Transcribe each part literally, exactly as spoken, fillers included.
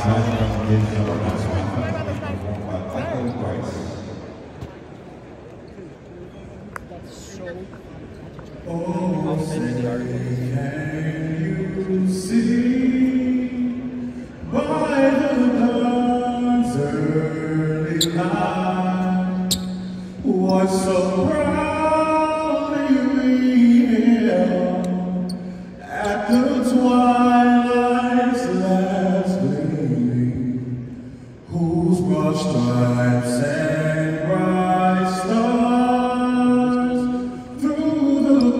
Oh, say, can you see by the dawn's early light what so proudly we hailed at the twilight's last gleaming, whose broad stripes and bright stars through the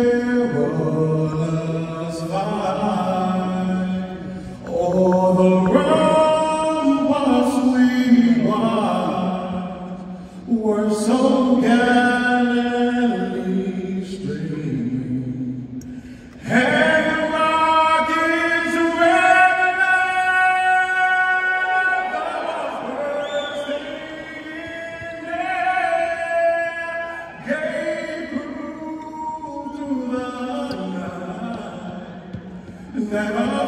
perilous fight o'er the ramparts we watched were so gallantly streaming, and the rockets red bursting in air gave proof through the night that